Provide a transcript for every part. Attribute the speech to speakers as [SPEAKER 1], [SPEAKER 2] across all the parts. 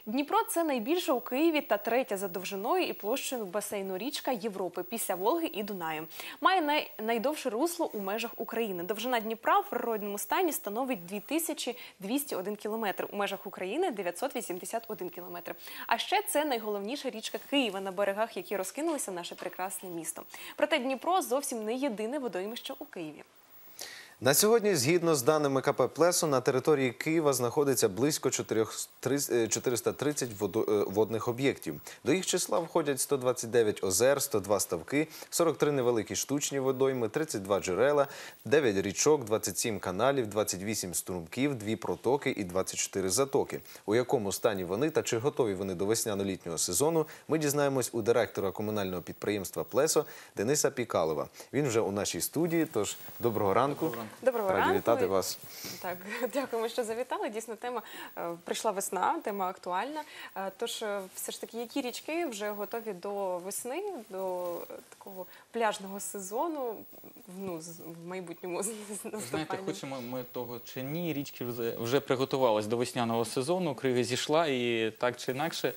[SPEAKER 1] Дніпро – це найбільша у Києві та третя за довжиною і площею басейну річка Європи після Волги і Дунаю. Має найдовше русло у межах України. Довжина Дніпра в природному стані становить 2201 кілометр, у межах України – 981 кілометр. А ще це найголовніша річка Києва, на берегах які розкинулося наше прекрасне місто. Проте Дніпро зовсім не єдине водоймище у Києві.
[SPEAKER 2] На сьогодні, згідно з даними КП «Плесо», на території Києва знаходиться близько 430 водних об'єктів. До їх числа входять 129 озер, 102 ставки, 43 невеликі штучні водойми, 32 джерела, 9 річок, 27 каналів, 28 струмків, 2 протоки і 24 затоки. У якому стані вони та чи готові вони до весняно-літнього сезону, ми дізнаємось у директора комунального підприємства «Плесо» Дениса Пікалова. Він вже у нашій студії, тож доброго ранку.
[SPEAKER 1] Доброго ранку.
[SPEAKER 2] Раді вітати вас.
[SPEAKER 1] Так, дякуємо, що завітали. Дійсно, тема прийшла весна, тема актуальна. Тож, все ж таки, які річки вже готові до весни, до такого пляжного сезону, в майбутньому наступанні?
[SPEAKER 3] Знаєте, хочемо ми того чи ні, річки вже приготувалися до весняного сезону, крига зійшла і так чи інакше.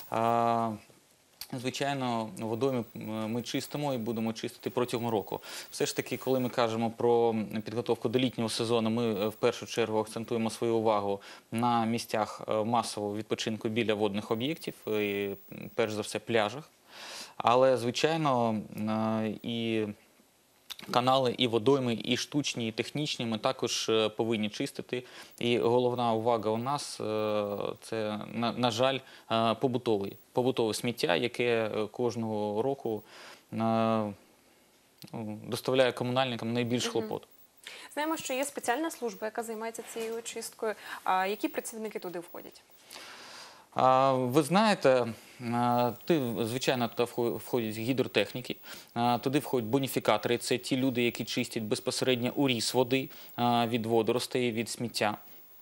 [SPEAKER 3] Звичайно, водойми ми чистимо і будемо чистити протягом року. Все ж таки, коли ми кажемо про підготовку до літнього сезону, ми в першу чергу акцентуємо свою увагу на місцях масового відпочинку біля водних об'єктів, перш за все пляжах. Але, звичайно, і канали, і водойми, і штучні, і технічні ми також повинні чистити. І головна увага у нас – це, на жаль, побутове сміття, яке кожного року доставляє комунальникам найбільш клопот.
[SPEAKER 1] Знаємо, що є спеціальна служба, яка займається цією очисткою. А які працівники туди входять?
[SPEAKER 3] Ви знаєте, звичайно, туди входять гідротехніки, туди входять боніфікатори. Це ті люди, які чистять безпосередньо уріз води від водоростей, від сміття.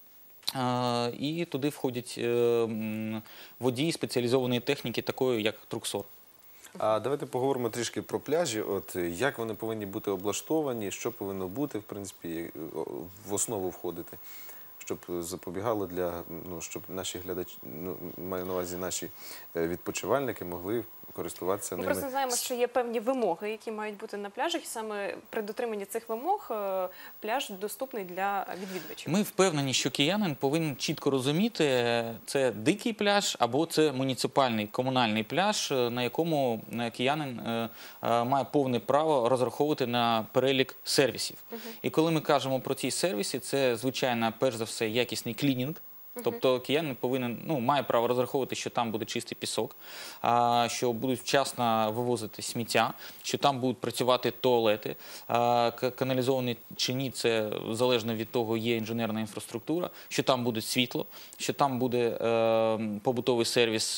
[SPEAKER 3] І туди входять водії спеціалізованої техніки, такої як Труксор.
[SPEAKER 2] А давайте поговоримо трішки про пляжі. От як вони повинні бути облаштовані, що повинно бути, в принципі, в основу входити, щоб запобігало щоб наші глядачі, маю на увазі наші відпочивальники, могли користуватися ними.
[SPEAKER 1] Ми просто знаємо, що є певні вимоги, які мають бути на пляжах, і саме при дотриманні цих вимог пляж доступний для відвідувачів.
[SPEAKER 3] Ми впевнені, що киянин повинен чітко розуміти, це дикий пляж або це муніципальний, комунальний пляж, на якому киянин має повне право розраховувати на перелік сервісів. І коли ми кажемо про ці сервіси, це, звичайно, перш за все, якісний клінінг. Тобто киянин має право розраховувати, що там буде чистий пісок, що будуть вчасно вивозити сміття, що там будуть працювати туалети, каналізовані чи ні, це залежно від того, є інженерна інфраструктура, що там буде світло, що там буде побутовий сервіс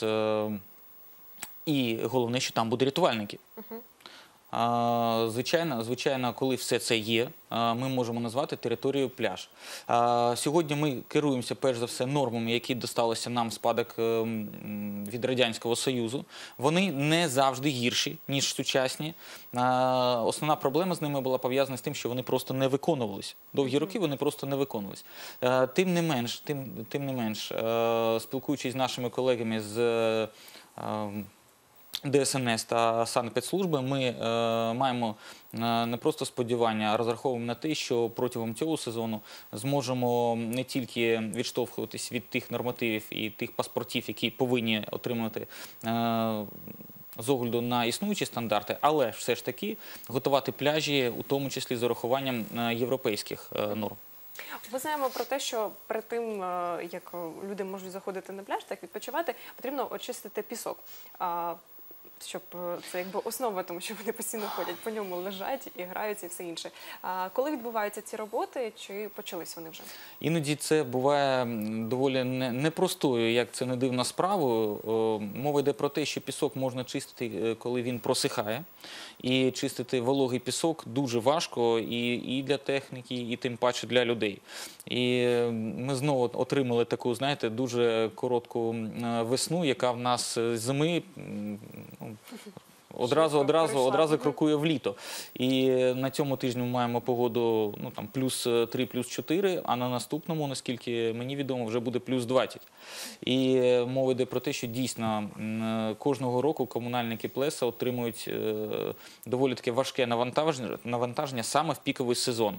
[SPEAKER 3] і головне, що там будуть рятувальники. Звичайно, коли все це є, ми можемо назвати територією пляж. Сьогодні ми керуємося, перш за все, нормами, які досталися нам в спадок від Радянського Союзу. Вони не завжди гірші, ніж сучасні. Основна проблема з ними була пов'язана з тим, що вони просто не виконувалися. Довгі роки вони просто не виконувалися. Тим не менш, спілкуючись з нашими колегами з ДСНС та санепідслужби, ми маємо не просто сподівання, а розраховуємо на те, що протягом цього сезону зможемо не тільки відштовхуватись від тих нормативів і тих паспортів, які повинні отримати з огляду на існуючі стандарти, але все ж таки готувати пляжі, у тому числі з урахуванням європейських норм.
[SPEAKER 1] Ми знаємо про те, що перед тим, як люди можуть заходити на пляж, так відпочивати, потрібно очистити пісок. Щоб це якби основа, тому що вони постійно ходять, по ньому лежать і граються і все інше. Коли відбуваються ці роботи, чи почались вони вже?
[SPEAKER 3] Іноді це буває доволі непростою, як це не дивно, справою. Мова йде про те, що пісок можна чистити, коли він просихає. І чистити вологий пісок дуже важко і для техніки, і тим паче для людей. І ми знову отримали таку, знаєте, дуже коротку весну, яка в нас з зими одразу крокує в літо. І на цьому тижні ми маємо погоду плюс 3, плюс 4, а на наступному, наскільки мені відомо, вже буде плюс 20. І мова йде про те, що дійсно кожного року комунальники Плеса отримують доволі таке важке навантаження саме в піковий сезон.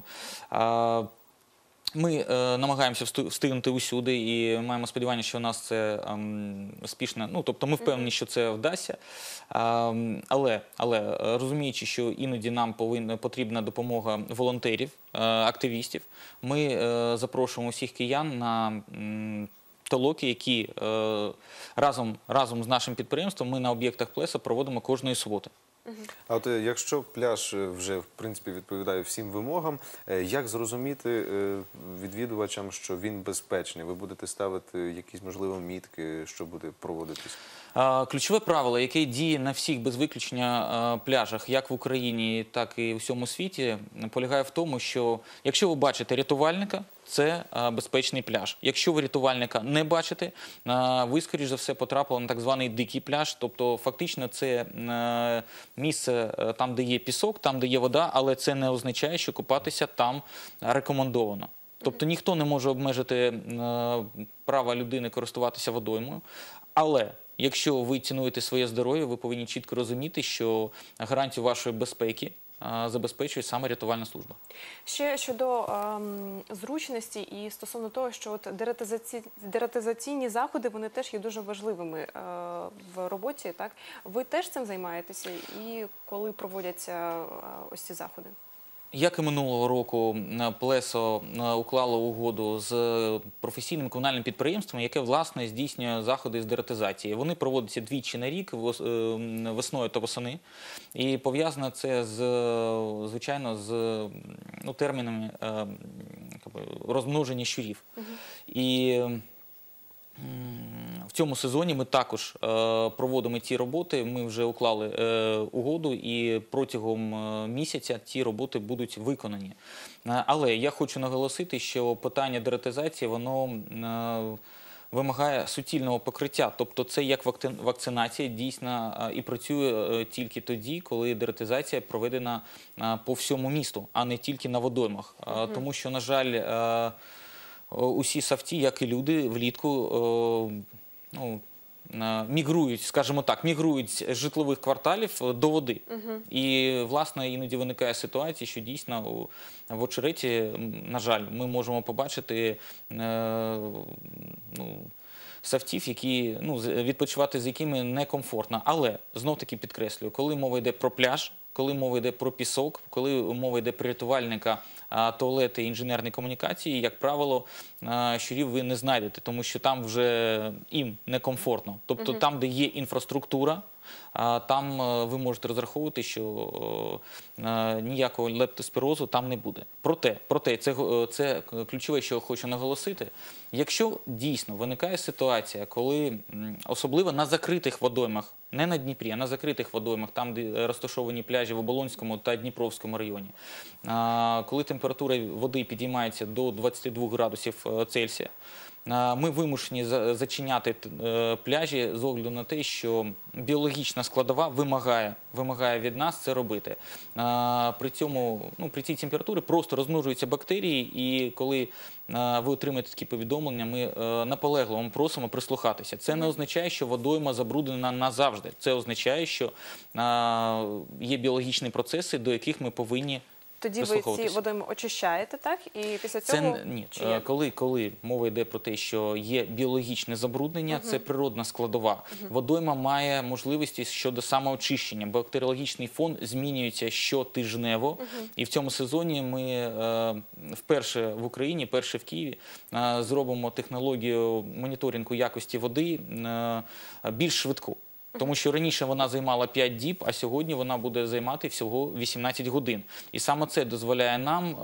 [SPEAKER 3] Ми намагаємося встигнути усюди і маємо сподівання, що у нас це успішно. Тобто ми впевнені, що це вдасться. Але розуміючи, що іноді нам потрібна допомога волонтерів, активістів, ми запрошуємо всіх киян на толоки, які разом з нашим підприємством ми на об'єктах Плеса проводимо кожної суботи.
[SPEAKER 2] А от якщо пляж вже, в принципі, відповідає всім вимогам, як зрозуміти відвідувачам, що він безпечний? Ви будете ставити якісь, можливо, мітки, що буде проводитись?
[SPEAKER 3] Ключове правило, яке діє на всіх без виключення пляжах, як в Україні, так і у всьому світі, полягає в тому, що якщо ви бачите рятувальника, це безпечний пляж. Якщо ви рятувальника не бачите, ви, скоріш за все, потрапили на так званий дикий пляж. Тобто, фактично, це місце там, де є пісок, там, де є вода, але це не означає, що купатися там рекомендовано. Тобто, ніхто не може обмежити права людини користуватися водоймою, але якщо ви цінуєте своє здоров'я, ви повинні чітко розуміти, що гарантію вашої безпеки забезпечує саме рятувальна служба.
[SPEAKER 1] Ще щодо зручності і стосовно того, що от дератизаційні заходи, вони теж є дуже важливими в роботі, так? Ви теж цим займаєтеся і коли проводяться ось ці заходи?
[SPEAKER 3] Як і минулого року, Плесо уклало угоду з професійним комунальним підприємством, яке, власне, здійснює заходи з дератизації. Вони проводяться двічі на рік, весною та восени. І пов'язано це, звичайно, з термінами розмноження щурів. І в цьому сезоні ми також проводимо ці роботи, ми вже уклали угоду і протягом місяця ці роботи будуть виконані. Але я хочу наголосити, що питання дератизації, воно вимагає суцільного покриття. Тобто це як вакцинація дійсно і працює тільки тоді, коли дератизація проведена по всьому місту, а не тільки на водоймах. Тому що, на жаль, усі савці, як і люди, влітку мігрують, скажімо так, з житлових кварталів до води. І, власне, іноді виникає ситуація, що дійсно в очереті, на жаль, ми можемо побачити савців, відпочивати з якими некомфортно. Але, знов-таки підкреслюю, коли мова йде про пляж, коли мова йде про пісок, коли мова йде про рятувальника, туалети, інженерні комунікації, як правило, щурів ви не знайдете, тому що там вже їм некомфортно. Тобто там, де є інфраструктура, там ви можете розраховувати, що ніякого лептоспірозу там не буде. Проте це ключове, що хочу наголосити. Якщо дійсно виникає ситуація, коли особливо на закритих водоймах, не на Дніпрі, а на закритих водоймах, там, де розташовані пляжі в Оболонському та Дніпровському районі, коли температура води підіймається до 22 градусів Цельсія, ми вимушені зачиняти пляжі з огляду на те, що біологічна складова вимагає від нас це робити. При цій температурі просто розмножуються бактерії, і коли ви отримаєте такі повідомлення, ми наполегливо вам просимо прислухатися. Це не означає, що водойма забруднена назавжди. Це означає, що є біологічні процеси, до яких ми повинні
[SPEAKER 1] тоді ви ці водойми очищаєте, так? І після цього...
[SPEAKER 3] Ні. Коли мова йде про те, що є біологічне забруднення, це природна складова. Водойма має можливості щодо самоочищення. Бактеріологічний фон змінюється щотижнево. І в цьому сезоні ми вперше в Україні, вперше в Києві зробимо технологію моніторингу якості води більш швидку. Тому що раніше вона займала 5 діб, а сьогодні вона буде займати всього 18 годин. І саме це дозволяє нам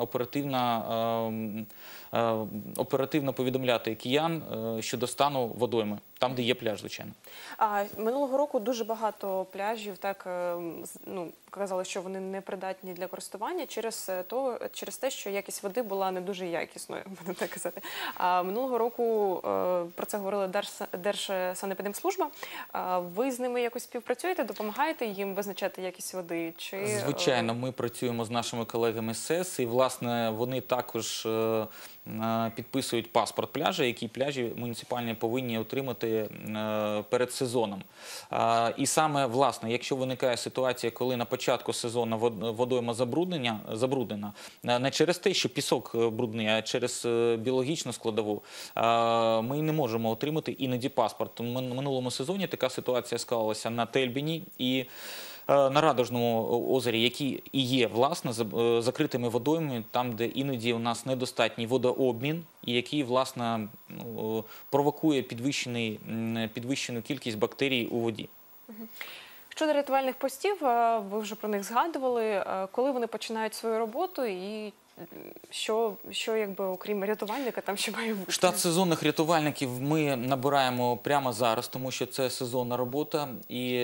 [SPEAKER 3] оперативно повідомляти киян щодо стану водойми. там, де є пляж, звичайно.
[SPEAKER 1] А минулого року дуже багато пляжів так казали, що вони не придатні для користування через те, що якість води була не дуже якісною, будемо так казати. А минулого року про це говорила Держсанепідемслужба. Ви з ними якось співпрацюєте, допомагаєте їм визначати якість води?
[SPEAKER 3] Звичайно, ми працюємо з нашими колегами з СЕС, і, власне, вони також підписують паспорт пляжа, який пляжі муніципальні повинні отримати перед сезоном. І саме, власне, якщо виникає ситуація, коли на початку сезону водойма забруднена, не через те, що пісок брудний, а через біологічну складову, ми не можемо отримати іноді паспорт. В минулому сезоні така ситуація склалася на Тельбіні і на Радужному озері, які і є, власне, закритими водоймами, там, де іноді у нас недостатній водообмін, і який, власне, провокує підвищену кількість бактерій у воді.
[SPEAKER 1] Щодо рятувальних постів, ви вже про них згадували. Коли вони починають свою роботу і що якби, окрім рятувальника, там ще має бути?
[SPEAKER 3] Штат сезонних рятувальників ми набираємо прямо зараз, тому що це сезонна робота. І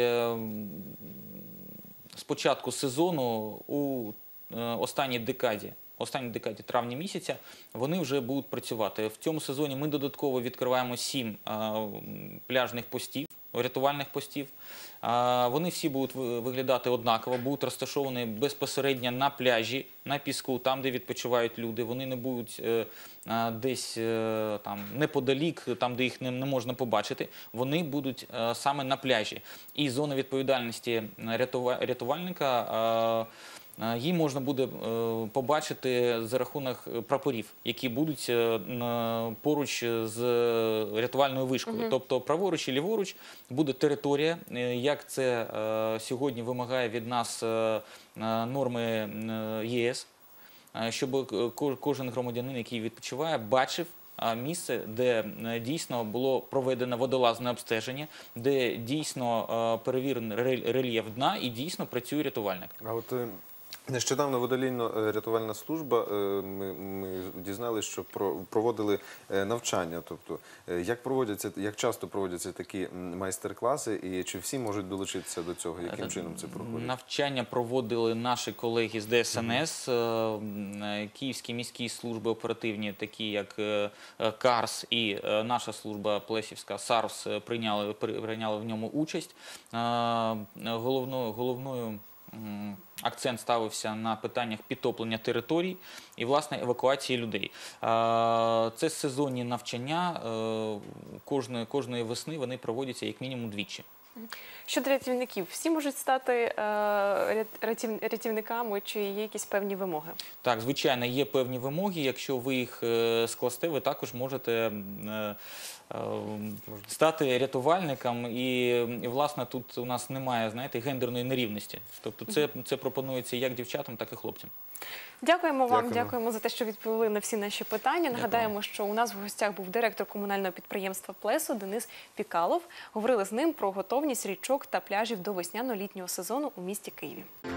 [SPEAKER 3] з початку сезону у останній декаді травня місяця вони вже будуть працювати. В цьому сезоні ми додатково відкриваємо 7 пляжних постів, рятувальних постів. Вони всі будуть виглядати однаково, будуть розташовані безпосередньо на пляжі, на піску, там, де відпочивають люди. Вони не будуть десь там неподалік, там, де їх не можна побачити. Вони будуть саме на пляжі. І зона відповідальності рятувальника її можна буде побачити за рахунок прапорів, які будуть поруч з рятувальною вишкою. Тобто праворуч і ліворуч буде територія, як це сьогодні вимагає від нас норми ЄС, щоб кожен громадянин, який відпочиває, бачив місце, де дійсно було проведено водолазне обстеження, де дійсно перевірений рельєф дна і дійсно працює рятувальник.
[SPEAKER 2] А от нещодавно водолійно-рятувальна служба, ми дізналися, що проводили навчання. Тобто, як часто проводяться такі майстер-класи і чи всі можуть долучитися до цього? Яким чином це проходить?
[SPEAKER 3] Навчання проводили наші колеги з ДСНС, Київські міські служби оперативні, такі як КАРС і наша служба Плесівська, САРС, прийняли в ньому участь. Головною акцент ставився на питаннях підтоплення територій і, власне, евакуації людей. Це сезонні навчання, кожної весни вони проводяться як мінімум двічі.
[SPEAKER 1] Щодо рятівників, всі можуть стати рятівниками, чи є якісь певні вимоги?
[SPEAKER 3] Так, звичайно, є певні вимоги. Якщо ви їх скласте, ви також можете стати рятувальником. І, власне, тут у нас немає, знаєте, гендерної нерівності. Тобто це пропонується як дівчатам, так і хлопцям.
[SPEAKER 1] Дякуємо вам, дякуємо за те, що відповіли на всі наші питання. Нагадаємо, що у нас в гостях був директор комунального підприємства «Плесо» Денис Пікалов. Говорили з ним про готовність річок та пляжів до весняно-літнього сезону у місті Києві.